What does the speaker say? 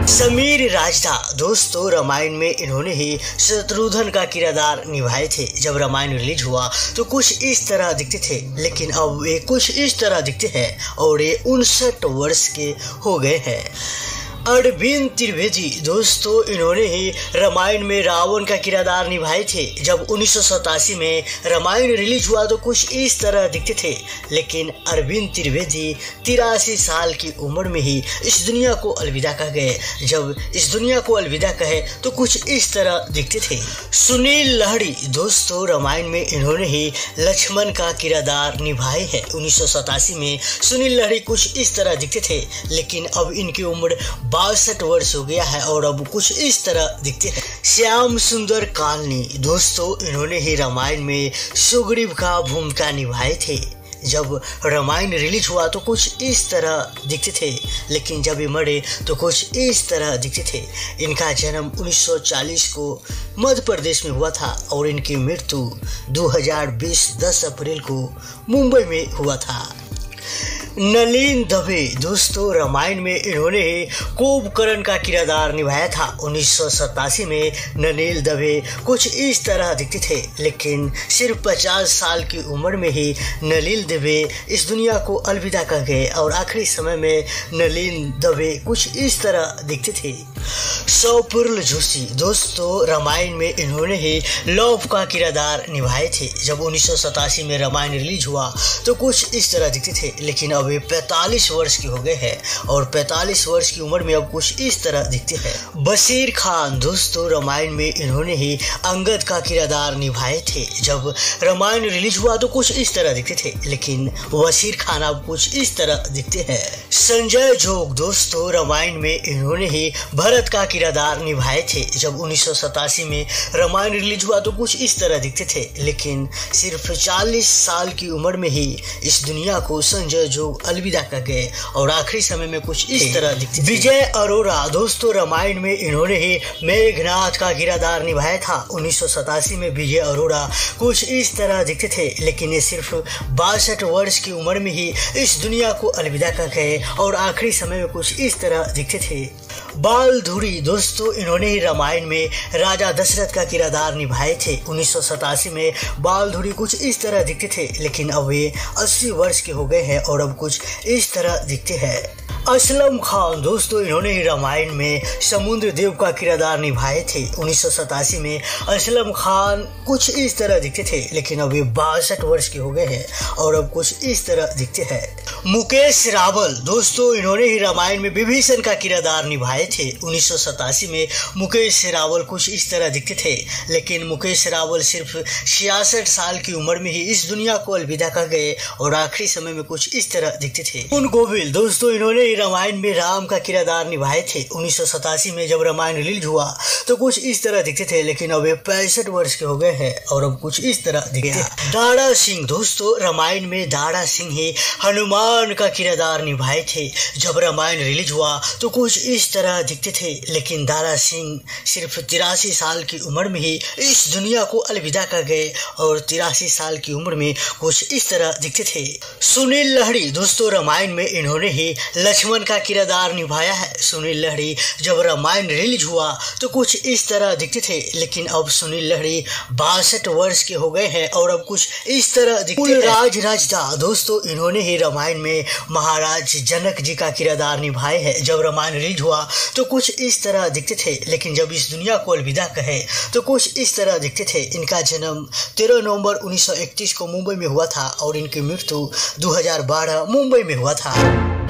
समीर राजदा दोस्तों रामायण में इन्होंने ही शत्रुघ्न का किरदार निभाए थे। जब रामायण रिलीज हुआ तो कुछ इस तरह दिखते थे, लेकिन अब ये कुछ इस तरह दिखते हैं और ये 59 वर्ष के हो गए हैं। अरविंद त्रिवेदी दोस्तों इन्होंने ही रामायण में रावण का किरदार निभाए थे। जब 1987 में रामायण रिलीज हुआ तो कुछ इस तरह दिखते थे, लेकिन अरविंद त्रिवेदी 83 साल की उम्र में ही इस दुनिया को अलविदा कह गए। जब इस दुनिया को अलविदा कहे तो कुछ इस तरह दिखते थे। सुनील लहड़ी दोस्तों रामायण में इन्होंने ही लक्ष्मण का किरदार निभाए है। 1987 में सुनील लहड़ी कुछ इस तरह दिखते थे, लेकिन अब इनकी उम्र 62 वर्ष हो गया है और अब कुछ इस तरह दिखते हैं। श्याम सुंदर कालनी दोस्तों इन्होंने ही रामायण में सुग्रीव का भूमिका निभाए थे। जब रामायण रिलीज हुआ तो कुछ इस तरह दिखते थे, लेकिन जब ये मरे तो कुछ इस तरह दिखते थे। इनका जन्म 1940 को मध्य प्रदेश में हुआ था और इनकी मृत्यु 2020 10 अप्रैल को मुंबई में हुआ था। नलिन दवे दोस्तों रामायण में इन्होंने कुंभकर्ण का किरदार निभाया था। 1987 में नलिन दवे कुछ इस तरह दिखते थे, लेकिन सिर्फ 50 साल की उम्र में ही नलिन दवे इस दुनिया को अलविदा कर गए और आखिरी समय में नलिन दवे कुछ इस तरह दिखते थे। सौपर्ल जोशी दोस्तों रामायण में इन्होंने ही लव का किरदार निभाए थे। जब 1987 में रामायण रिलीज हुआ तो कुछ इस तरह दिखते थे, लेकिन अब वे 45 वर्ष के हो गए हैं और 45 वर्ष की उम्र में अब कुछ इस तरह दिखते हैं। बशीर खान दोस्तों रामायण में इन्होंने ही अंगद का किरदार निभाए थे। जब रामायण रिलीज हुआ तो कुछ इस तरह दिखते थे, लेकिन बशीर खान अब कुछ इस तरह दिखते हैं। संजय जोग दोस्तों रामायण में इन्होंने ही भरत का किरदार निभाए थे। जब 1987 में रामायण रिलीज हुआ तो कुछ इस तरह दिखते थे, लेकिन सिर्फ 40 साल की उम्र में ही इस दुनिया को संजय जोग अलविदा कर गए और आखिरी समय में कुछ इस तरह दिखते थे। विजय अरोरा दोस्तों रामायण में इन्होंने ही मेघनाथ का किरदार निभाया था। 1987 में विजय अरोरा कुछ इस तरह दिखते थे, लेकिन ये सिर्फ 62 वर्ष की उम्र में ही इस दुनिया को अलविदा कर गए और आखिरी समय में कुछ इस तरह दिखते थे। बालधुरी दोस्तों इन्होंने ही रामायण में राजा दशरथ का किरदार निभाए थे। 1987 में बालधुरी कुछ इस तरह दिखते थे, लेकिन अब वे 80 वर्ष के हो गए हैं और अब कुछ इस तरह दिखते हैं। असलम खान दोस्तों इन्होंने ही रामायण में समुद्र देव का किरदार निभाए थे। 1987 में असलम खान कुछ इस तरह दिखते थे, लेकिन अब वे 62 वर्ष के हो गए हैं और अब कुछ इस तरह दिखते हैं। मुकेश रावल दोस्तों इन्होंने ही रामायण में विभीषण का किरदार निभाए थे। 1987 में मुकेश रावल कुछ इस तरह दिखते थे, लेकिन मुकेश रावल सिर्फ 66 साल की उम्र में ही इस दुनिया को अलविदा कर गए और आखिरी समय में कुछ इस तरह दिखते थे। मुकुंद गोविल दोस्तों इन्होंने रामायण में राम का किरदार निभाए थे। 1987 में जब रामायण रिलीज हुआ तो कुछ इस तरह दिखते थे, लेकिन अब वे 65 वर्ष के हो गए हैं और अब कुछ इस तरह दिखते हैं। दारा सिंह दोस्तों रामायण में दारा सिंह ही हनुमान का किरदार निभाए थे। जब रामायण रिलीज हुआ तो कुछ इस तरह दिखते थे, लेकिन दारा सिंह सिर्फ 83 साल की उम्र में ही इस दुनिया को अलविदा कर गए और 83 साल की उम्र में कुछ इस तरह दिखते थे। सुनील लहड़ी दोस्तों रामायण में इन्होंने ही लक्ष्मण का किरदार निभाया है। सुनील लहड़ी जब रामायण रिलीज हुआ तो कुछ इस तरह दिखते थे, लेकिन अब सुनील लहड़ी 62 वर्ष के हो गए हैं और अब कुछ इस तरह दिखते हैं। कुलराज राजदा दोस्तों इन्होंने ही रामायण में महाराज जनक जी का किरदार निभाए है। जब रामायण रिलीज हुआ तो कुछ इस तरह दिखते थे, लेकिन जब इस दुनिया को अलविदा कहे तो कुछ इस तरह दिखते थे। इनका जन्म 13 नवंबर 1931 को मुंबई में हुआ था और इनकी मृत्यु 2012 मुंबई में हुआ था।